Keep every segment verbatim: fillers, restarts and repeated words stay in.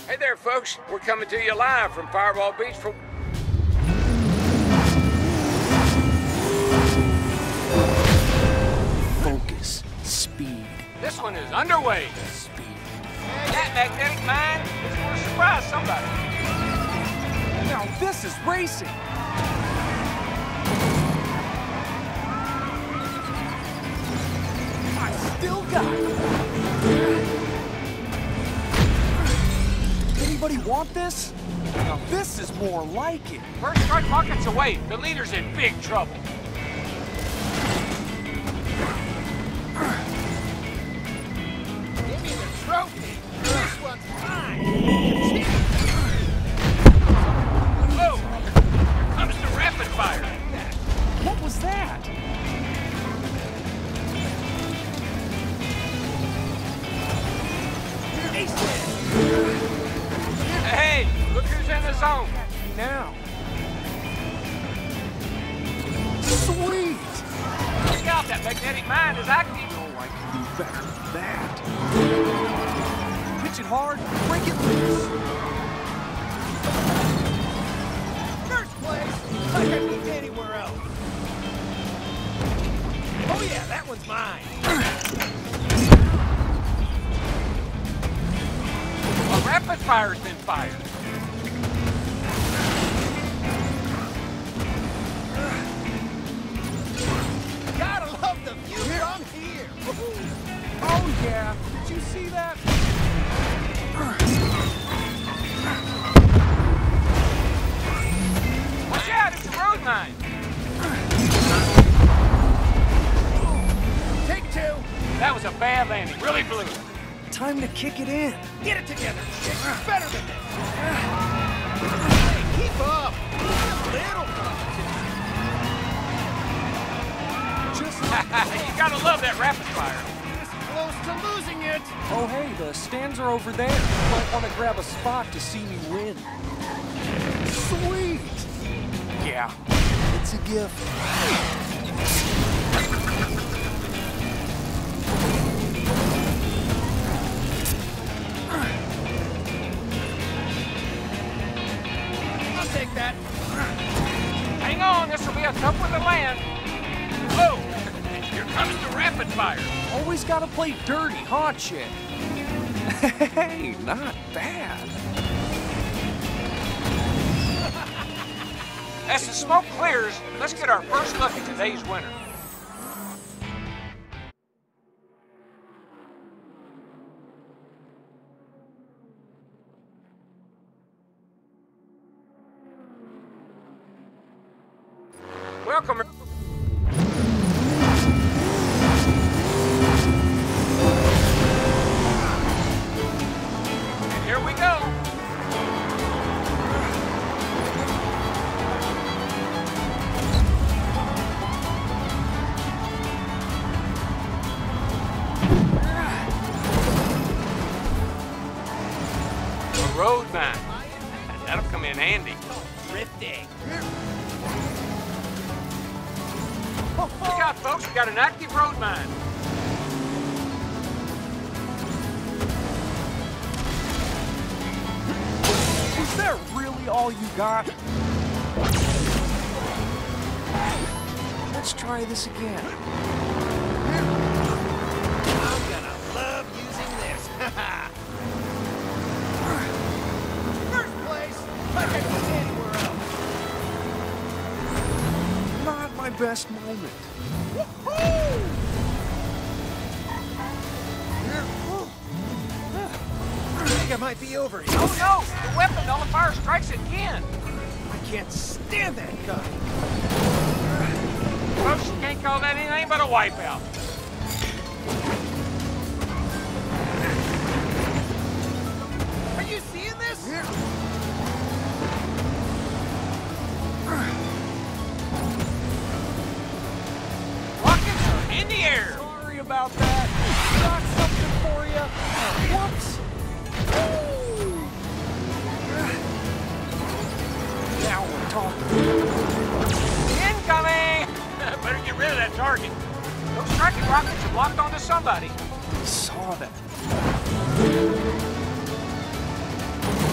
Hey there, folks. We're coming to you live from Fireball Beach for... Focus. Speed. This one is underway. Speed. That magnetic mine is going to surprise somebody. Now this is racing. I still got it. Anybody want this? Now this is more like it. First strike rockets away. The leader's in big trouble. Give me the trophy. This one's mine. Whoa! Here comes the rapid fire. What was that? Hey, look who's in the zone. Now. Sweet! Look out, that magnetic mine is active. Oh, I can do better than that. Pitch it hard, break it loose. First place, like I can anywhere else. Oh yeah, that one's mine. A rapid fire's been fired. Gotta love the view from here. Oh yeah, did you see that? Watch out, it's a road mine. Take two. That was a bad landing, really blew it. Time to kick it in. Get it together. You're better than this. Hey, keep up. A little competition. Just You gotta love that rapid fire. This close to losing it. Oh hey, the stands are over there. You might want to grab a spot to see me win. Sweet! Yeah, it's a gift. I'll take that. Hang on, this will be a tough one to land. Whoa! Here comes the rapid fire. Always gotta play dirty, huh, chick? Hey, not bad. As the smoke clears, let's get our first look at today's winner. Welcome. And here we go. A road mine. That'll come in handy. Drifting. Look out, folks. We got an active road mine. Is that really all you got? Let's try this again. I'm gonna love using this. First place, like I can anywhere else. Not my best moment. Woohoo! I think I might be over here. Oh no! The weapon nullifier strikes again! I can't stand that gun. Folks, you can't call that anything but a wipeout. Are you seeing this? Rockets are in the air! Sorry about that. Got something for you. Whoops. Now we're talking. Incoming! Better get rid of that target. Those striking rockets are locked onto somebody. Saw that.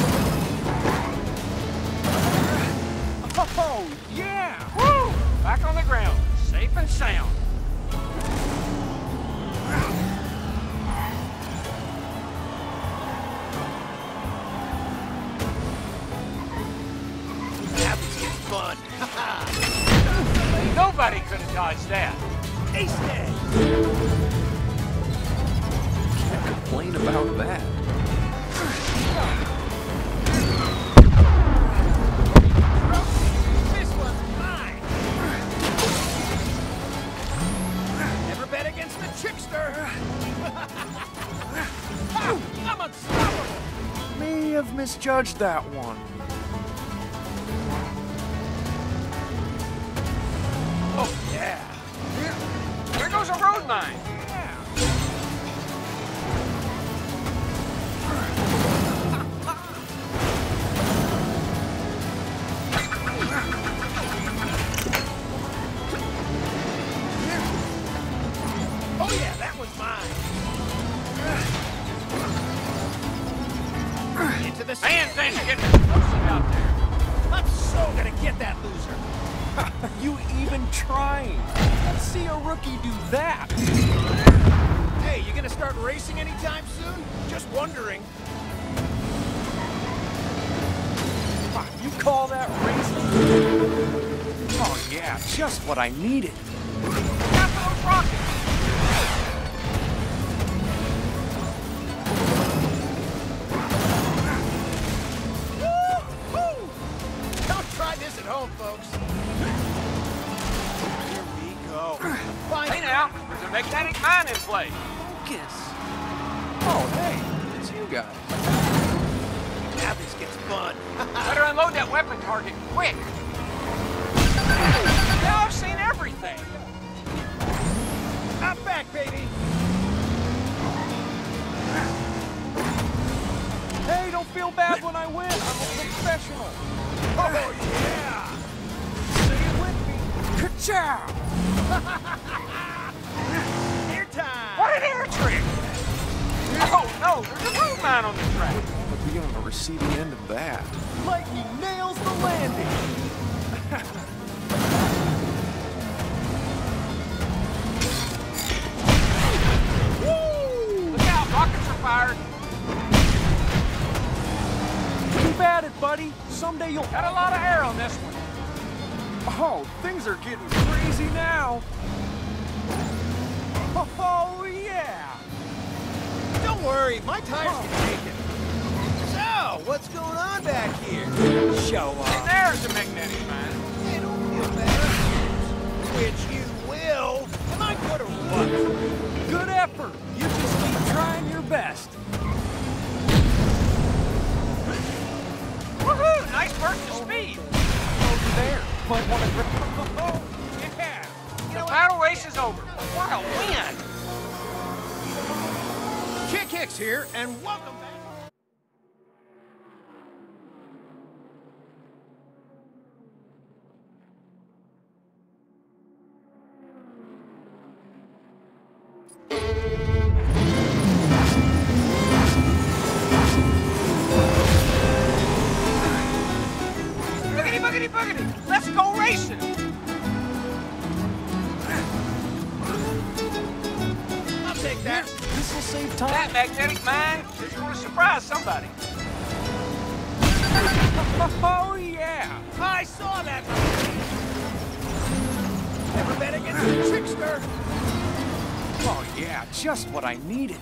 Oh, yeah! Woo! Back on the ground, safe and sound. That was just fun. Nobody could have dodged that. Ace day. Can't complain about that. This one's mine. Never bet against the trickster. I'm unstoppable. May have misjudged that one. Oh, yeah. Here, here goes a road mine. Oh yeah, that one's mine. Into the Man, things are getting explosive out there. I'm so gonna get that loser. Are you even trying? Let's see a rookie do that. Hey, you gonna start racing anytime soon? Just wondering. Ah, you call that racing? Oh yeah, just what I needed. Got those rockets. Woo-hoo! Don't try this at home, folks. Here we go. Fine. Hey now, there's a magnetic mine in play. Focus. Oh hey, it's you guys. Now this gets fun. Better unload that weapon target quick. Now I've seen everything. I'm back, baby. Hey, don't feel bad when I win. I'm a professional. Oh yeah. Say it with me. Ka-chow! Air time. What an air trick! Oh no, there's a road mine on the track. I'll be on the receiving end of that. Lightning nails the landing. Woo! Look out, rockets are fired. Keep at it, buddy. Someday you'll... Got a lot of air on this one. Oh, things are getting crazy now. Oh, yeah. Don't worry, my tires can take it. So, what's going on back here? Show And off. there's a magnetic mine. Hey, don't feel bad. Which you will. Am I good or what? Good effort. You just keep trying your best. Woohoo! Nice burst of speed. Over there. Might want to... Oh, yeah. You The know what? battle race is over. What a win! Kick Hicks here, and welcome back. Boogity, boogity, boogity! Let's go racing! I'll take that. This will save That time. magnetic mine is going to surprise somebody. Oh, yeah. I saw that. Never bet against a trickster. Oh, yeah. Just what I needed.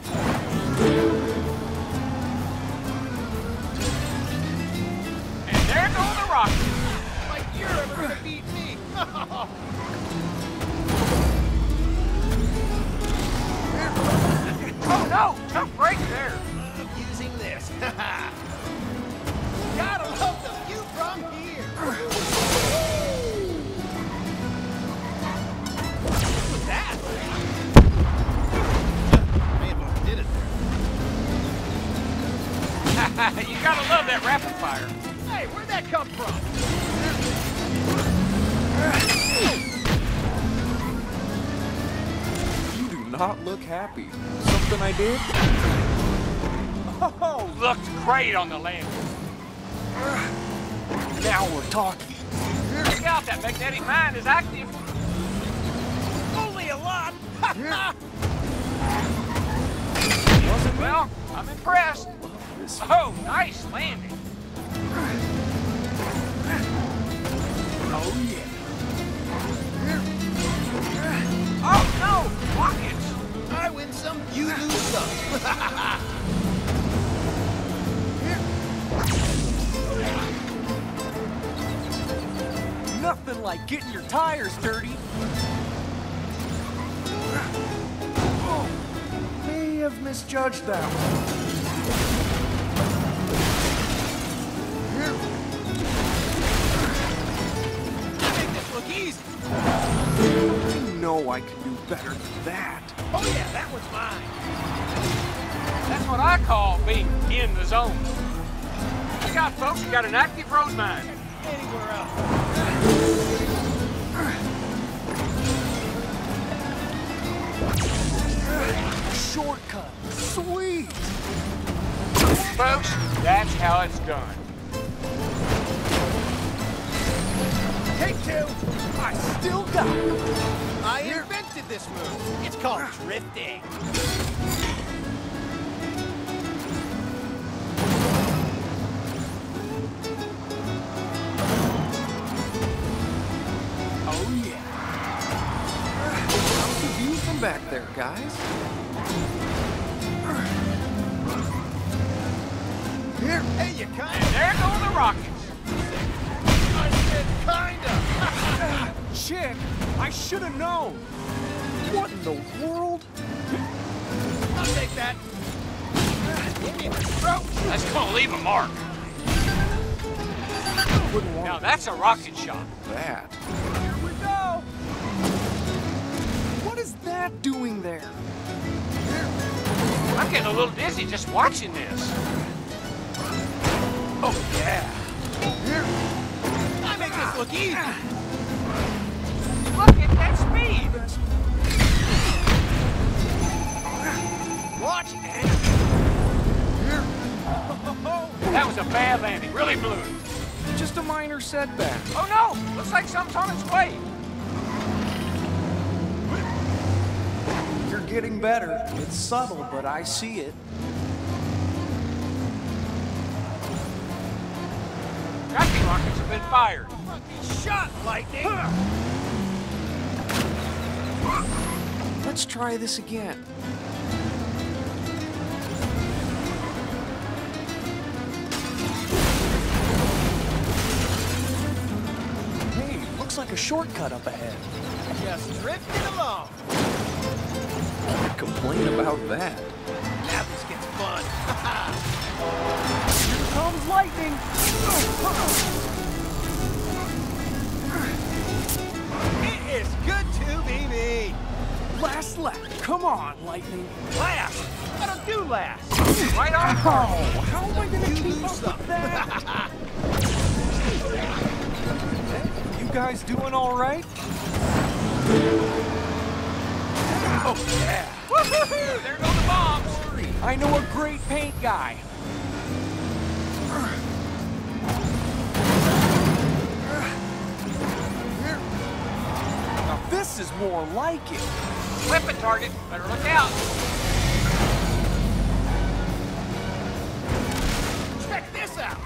And there go the rockets. Like you're ever gonna beat me. Oh no! Tough break there. I'm using this. Gotta love the view from here. What was that? May have overdid it there. You gotta love that rapid fire. Hey, where'd that come from? You do not look happy. Something I did? Oh, Looked great on the landing. now we're talking. Look out, that magnetic mine is active. Only a lot. Well, I'm impressed. Oh, nice landing. Oh, yeah. Oh, no! Rockets! I win some, you lose some. Nothing like getting your tires dirty. Oh, may have misjudged that one. Make this look easy. I know I can do better than that. Oh yeah, that one's mine. That's what I call being in the zone. Look out, folks, you got an active road mine. Anywhere else. Shortcut. Sweet. Folks, that's how it's done. Take two. I still got it. I invented this move. It's called drifting. Oh, yeah. How's the view from back there, guys? Here. Hey, you And kinda. there go the rockets. I said kinda. Chick, I should have known. What in the world? I'll take that. Give me the throat. That's gonna leave a mark. Wouldn't want Now that's a rocket shot. that. Here we go. What is that doing there? I'm getting a little dizzy just watching this. Oh yeah. Here. I make this look easy. Look at that speed. Watch and here. That was a bad landing. Really blew it. Just a minor setback. Oh no! Looks like something's on its way. You're getting better. It's subtle, but I see it. Tracking rockets have been fired. Shot, lightning. Let's try this again. Hey, looks like a shortcut up ahead. Just drifting along. Can't complain about that. Now this gets fun. Here comes lightning. It is good to be me. Last lap. Come on, lightning. Last. I don't do last. Right on. Oh, how am I gonna You keep lose up some. with that? You guys doing all right? Oh yeah. Woohoo! There go the bombs. I know a great paint guy. Now this is more like it. Weapon target. Better look out. Check this out.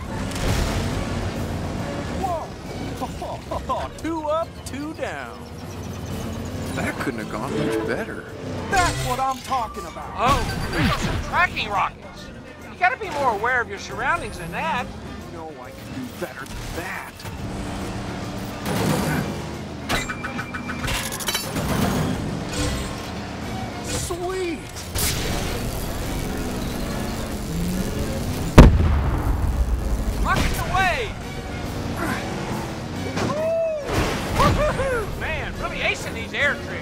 Whoa! Two up, two down. That couldn't have gone much better. That's what I'm talking about. Oh, there go some tracking rockets. You gotta be more aware of your surroundings than that. No, I can do better than that. Sweet! Rockets away! Woo-hoo-hoo! Man, really acing these air trips.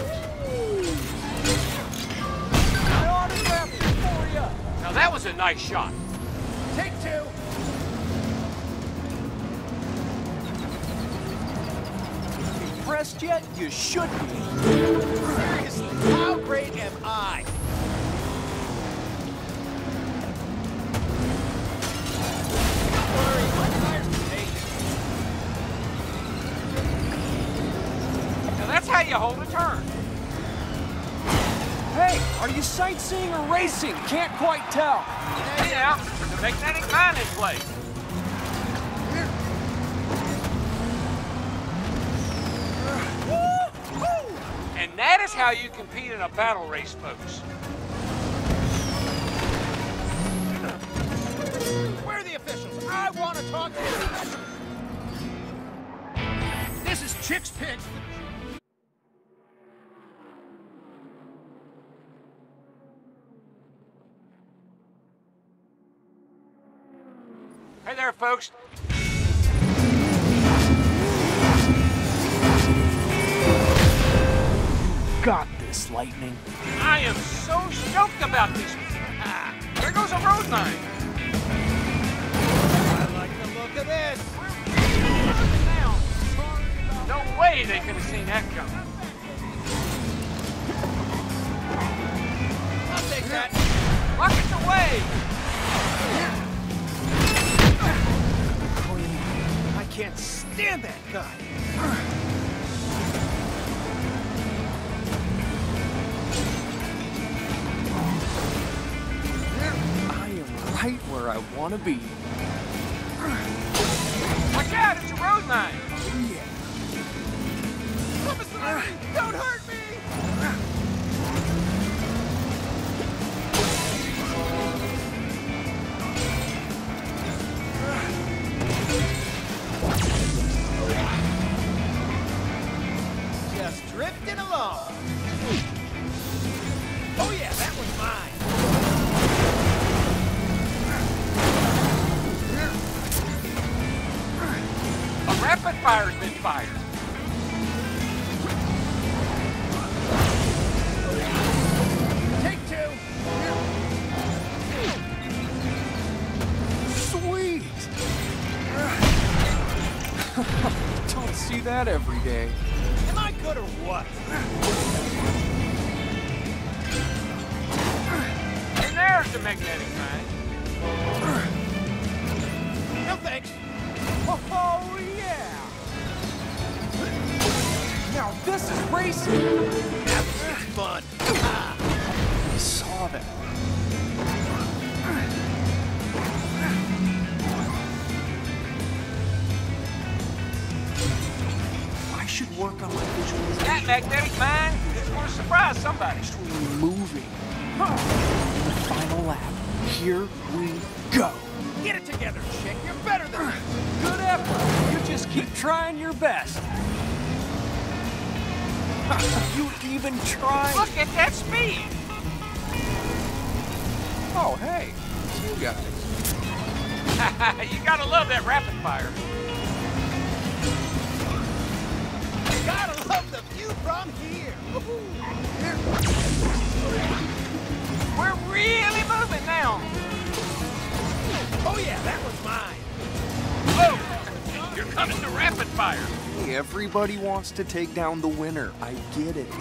I autographed it for ya. Now that was a nice shot. Take two. Impressed yet? You should be. Seriously, how great am I? Don't worry, my tires are taken. Are you sightseeing or racing? Can't quite tell. Yeah, the magnetic mine in play. And that is how you compete in a battle race, folks. Where are the officials? I want to talk to them. This is Chick's Pit. Hey there, folks. Got this, Lightning. I am so stoked about this. Ah, there goes a road mine. I like the look of this. Now, no way they could have seen that coming. I'll take that. Rockets away! I can't stand that guy. I am right where I want to be. Watch out, it's a road mine. Yeah. Commissary, don't hurt me! Just drifting along. Oh yeah, that one's mine. A rapid fire's been fired. Take two. Sweet! Don't see that every day. Am I good or what? And there's the magnetic mine. No thanks. Oh, yeah! Now this is racing! Now this is fun. Ah. I saw that. I should work on my visualization. That magnetic mine is going to surprise somebody. Actually moving. Huh. The final lap. Here we go. Get it together, Chick. You're better than me. Good effort. You just keep trying your best. You even try. Look at that speed. Oh, hey. It's you guys. You gotta love that rapid fire. Gotta love the view from here. We're really moving now. Oh yeah, that one's mine. Whoa! Here comes the rapid fire. Hey, everybody wants to take down the winner. I get it.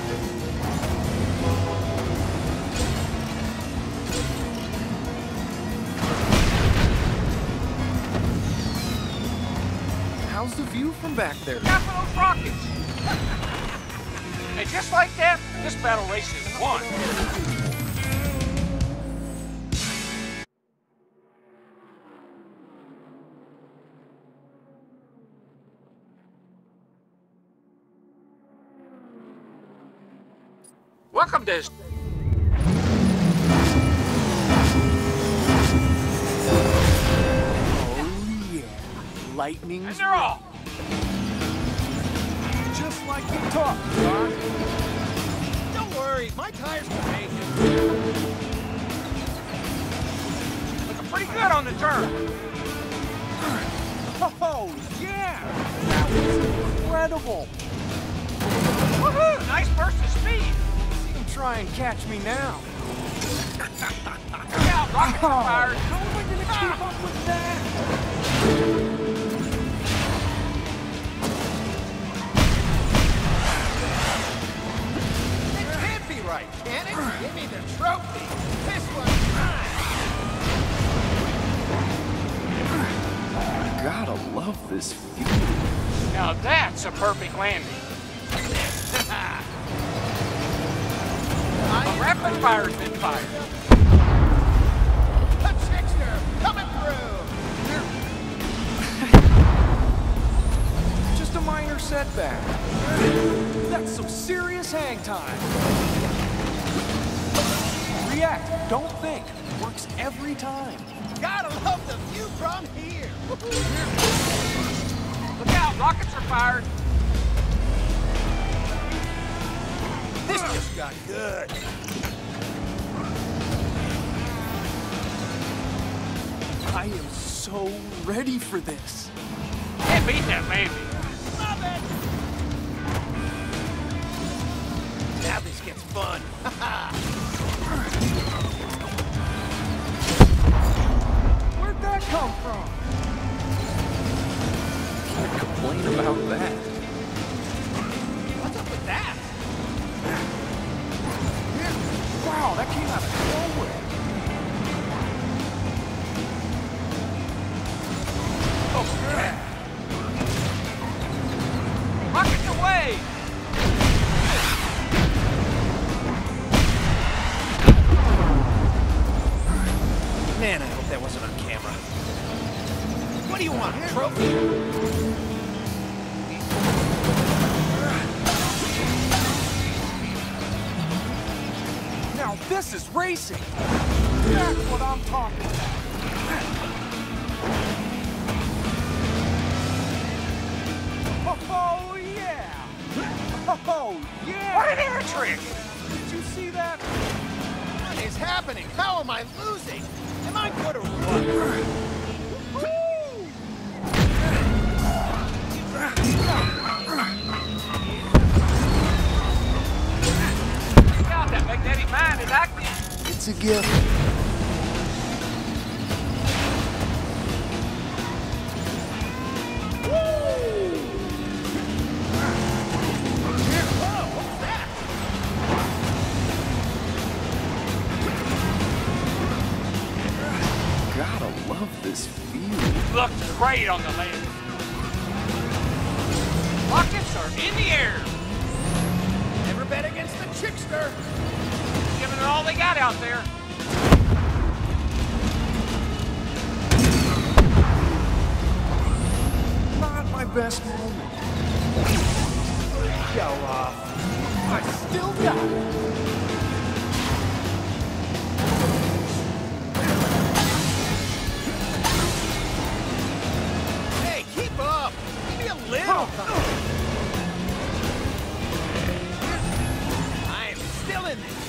How's the view from back there? Got for those rockets. And just like that, this battle race is won. Welcome to... Oh, yeah. Lightning's And they're off. just like you talked, Doc. Don't worry, my tires can make it. Looking pretty good on the turn. Oh, yeah. That was incredible. Woohoo! Nice burst of speed. See him try and catch me now. Look out, rockets are fired. How am I going to keep up with that? It can't be right, can it? Give me the trophy. This one's mine. Gotta love this view. Now that's a perfect landing. I rapid fire's been fired. A trickster coming through. Just a minor setback. That's some serious hang time. React, don't think. Works every time. Gotta love the view from here. Look out, rockets are fired. This just got good. I am so ready for this. Can't beat that baby. Love it. Now this gets fun. Where'd that come from? Can't complain about that. What's up with that? Wow, that came out of nowhere. Oh, crap. Rockets away! Man, I hope that wasn't on camera. What do you want, a trophy? Now this is racing. That's what I'm talking about. Oh yeah! Oh yeah! What an air trick! Did you see that? What is happening? How am I losing? Am I good or what? Woo! Look out, that magnetic mine is active. It's a gift. Gotta love this view. Looks great on the land. Rockets are in the air. Never bet against the trickster. Giving it all they got out there. Not my best moment. Show off. I still got it. Hey, keep up. Give me a little. I am still in this.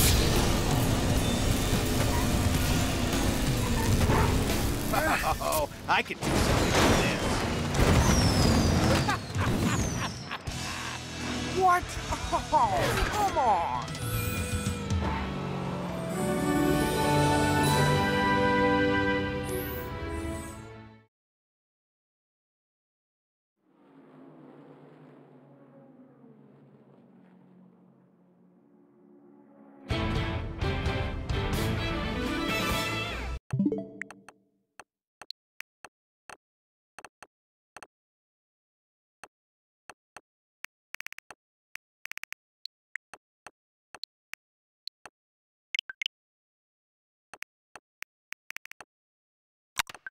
Oh, I can do something with this. What? Oh, come on.